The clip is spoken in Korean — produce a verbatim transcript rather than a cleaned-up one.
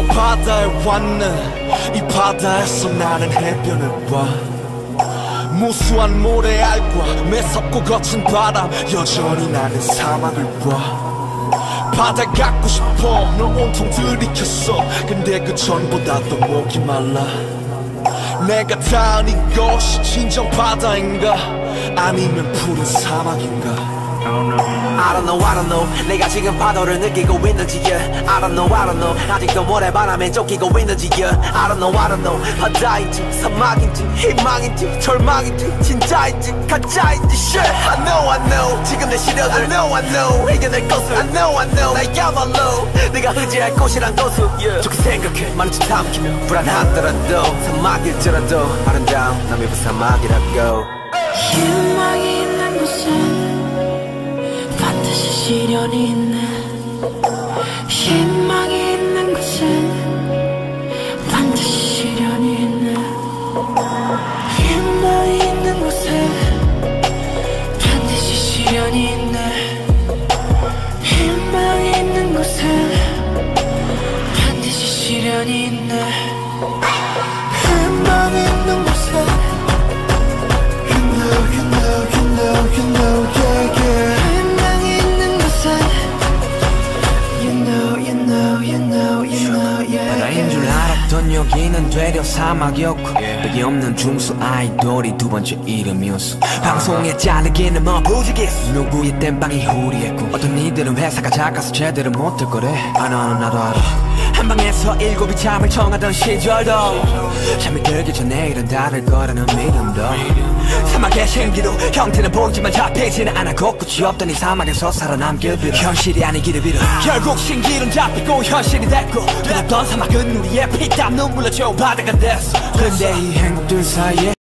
바다에 왔네. 이 바다에서 나는 해변을 봐. 무수한 모래알과 매섭고 거친 바람, 여전히 나는 사막을 봐. 바다 갖고 싶어 널 온통 들이켰어. 근데 그 전보다 더 목이 말라. 내가 닿은 이곳이 진정 바다인가 아니면 푸른 사막인가. I don't know, I don't know. 내가 지금 파도를 느끼고 있는지 yeah. I don't know, I don't know. 아직도 모래바람에 쫓기고 있는지 yeah. I don't know, I don't know. 바다인지 사막인지 희망인지 절망인지 진짜인지 가짜인지 shit. I know, I know. 지금 내 시련을 I know, I know. 이겨낼 것을 I know, I know. 나야말로 내가 의지할 곳이란 곳을 yeah. 좋게 생각해 많은 짓 삼키며 불안하더라도 사막일지라도 아름다운 남의 부사막이라고. 희망이 있는 곳에 반드시 시련이 있네. 희망이 있는 곳엔 반드시 시련이 있네. 희망이 있는 곳에 반드시 시련이 있네. 희망이 있는 곳에 반드시 시련이 있네. 희망이 있는 곳에 You know, you know, you know, you know, yeah, yeah. 바다인 줄 알았던 여기는 되려 사막이었고 벽이 없는 중수 아이돌이 두 번째 이름이었어. 방송에 잘리기는 뭐 부지기수. 누구의 땜빵이 후리했고 어떤 이들은 회사가 작아서 제대로 못할 거래. 아 나는 나도 알아. 한방에서 일곱이 잠을 청하던 시절도 잠이 들기 전에 일은 다를 거라는 믿음도. 사막의 신기루 형태는 보이지만 잡히지는 않아. 곳곳이 없던 이 사막에서 살아남길 빌어. 현실이 아니기를 빌어. 결국 신기루는 잡히고 현실이 됐고 두렵던 사막은 우리의 피땀 눈물로 채워 바다가 됐어. 근데 이 행복들 사이에